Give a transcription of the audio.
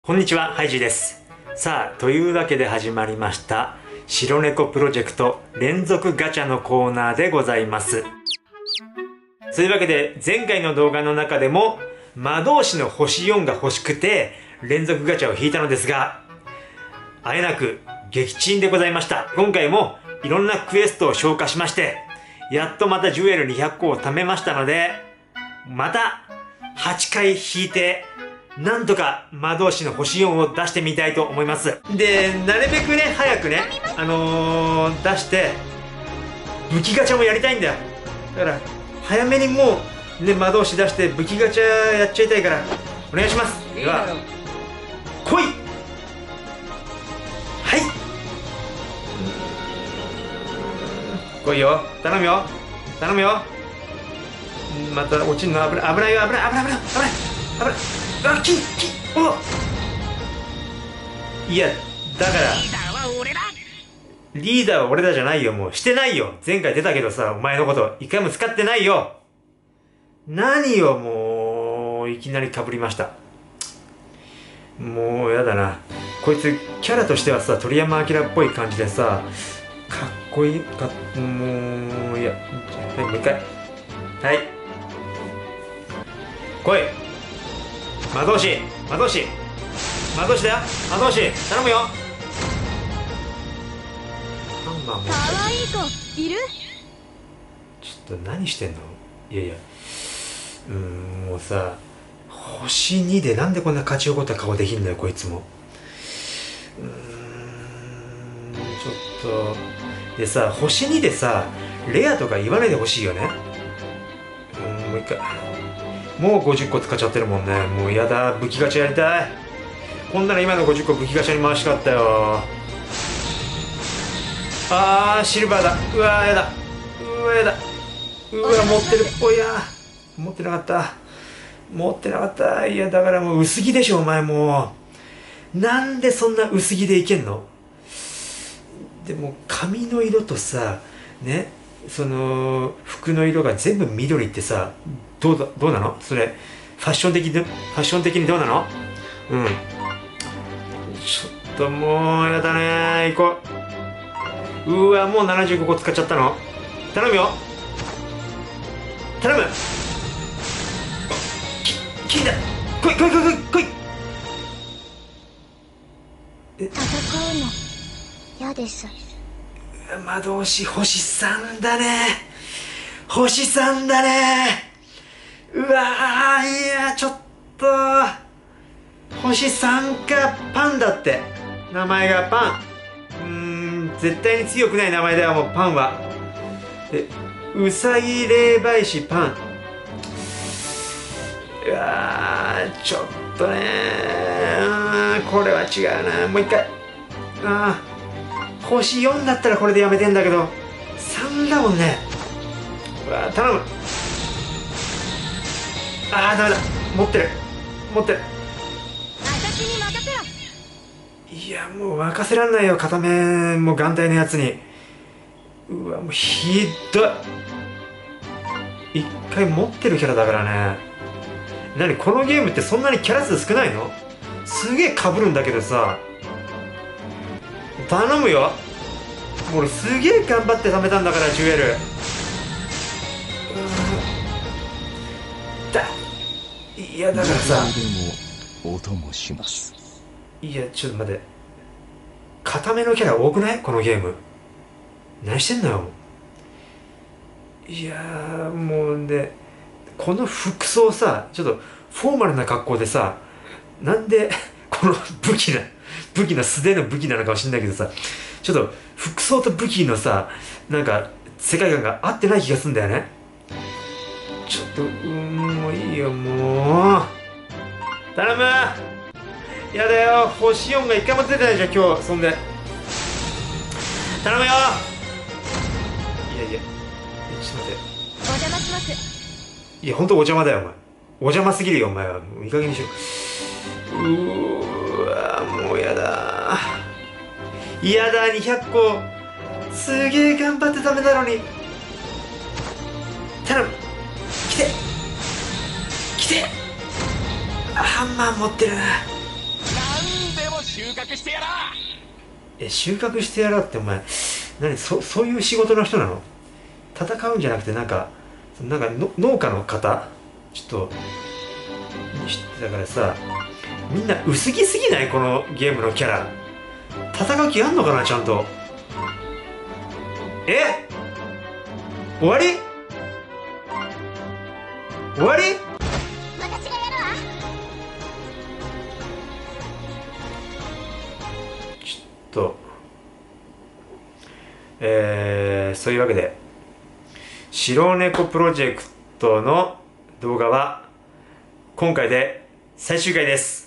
こんにちは、ハイジです。さあ、というわけで始まりました白猫プロジェクト連続ガチャのコーナーでございます。そういうわけで前回の動画の中でも魔導士の星4が欲しくて連続ガチャを引いたのですが、あえなく撃沈でございました。今回もいろんなクエストを消化しまして、やっとまたジュエル200個を貯めましたので、また8回引いてなんとか魔導士の星4を出してみたいと思います。で、なるべくね、早くね、出して、武器ガチャもやりたいんだよ。だから、早めにもう、ね、魔導士出して武器ガチャやっちゃいたいから、お願いします。では、来い！はい！来いよ。頼むよ。頼むよ。また落ちるの危ないよ、危ない、危ない、危ない、危ない、危ない。あ、いや、だからリーダーは俺だじゃないよ。もうしてないよ。前回出たけどさ、お前のこと一回も使ってないよ。何よ、もういきなり被りました。もうやだな。こいつキャラとしてはさ、鳥山明っぽい感じでさ、かっこいいか、もういや、はい、もう一回、はい、来い。魔導士、魔導士、魔導士だよ、魔導士、頼むよ。ハンマーも。かわいい子いる？ちょっと何してんの？いやいや、もうさ、星2でなんでこんな勝ち誇った顔できんのよ、こいつも。ちょっとでさ、星2でさ、レアとか言わないでほしいよね。もう一回。もう50個使っちゃってるもんね。もうやだ、武器ガチャやりたい。こんなの今の50個武器ガチャに回しかったよ。あー、シルバーだ。うわー、やだ。うわ、やだ。うわ、持ってるっぽいな。持ってなかった。持ってなかった。いや、だからもう薄着でしょ、お前もう。なんでそんな薄着でいけんの？でも、髪の色とさ、ね、その、服の色が全部緑ってさ、どうなのそれ、ファッション的にどうなの？うん。ちょっともう、やだねー。行こう。うわ、もう75個使っちゃったの？頼むよ。頼む。金だ。来い来い来い来い来い。 戦うの嫌です。 魔導士星3だね。星3だね。うわー、いや、ちょっと星3か。パンだって、名前がパン。絶対に強くない名前だよ、もうパンは。で、うさぎ霊媒師パン。うわー、ちょっとねー、これは違うな。もう一回。星4だったらこれでやめてんだけど、3だもんね。うわー、頼む。あー、ダメだ。持ってる。 私に任せろ。 いや、もう任せらんないよ、片目もう眼帯のやつに。うわ、もうひどい。一回持ってるキャラだからね。何このゲームってそんなにキャラ数少ないの？すげえ被るんだけどさ。頼むよ。俺すげえ頑張って貯めたんだから、ジュエル。いや、だからさ、 お供します。 いや、ちょっと待って。固めのキャラ多くない？このゲーム。何してんのよ。いやー、もうね、この服装さ、ちょっとフォーマルな格好でさ、なんでこの武器の素手の武器なのかもしれないけどさ、ちょっと服装と武器のさ、なんか世界観が合ってない気がするんだよね。ちょっともういいよ、もう頼む。やだよ、星4が一回も出てないじゃん今日。そんで頼むよ。いやいや、ちょっと待って。 お邪魔します。 いや、ほんとお邪魔だよ、お前。お邪魔すぎるよ、お前は。もういい加減にしろ。わ、もうやだ。やだ、200個。すげえ頑張ってためたのに。頼む。来て。ハンマー持ってる。 穫してやらう。収穫してやろうってお前、そういう仕事の人なの？戦うんじゃなくてなんか農家の方？ちょっと、だからさ、みんな薄着すぎない？このゲームのキャラ。戦う気あんのかな、ちゃんと。終わり？終わり？ 私がやるわ。 ちょっと、そういうわけで、白猫プロジェクトの動画は今回で最終回です。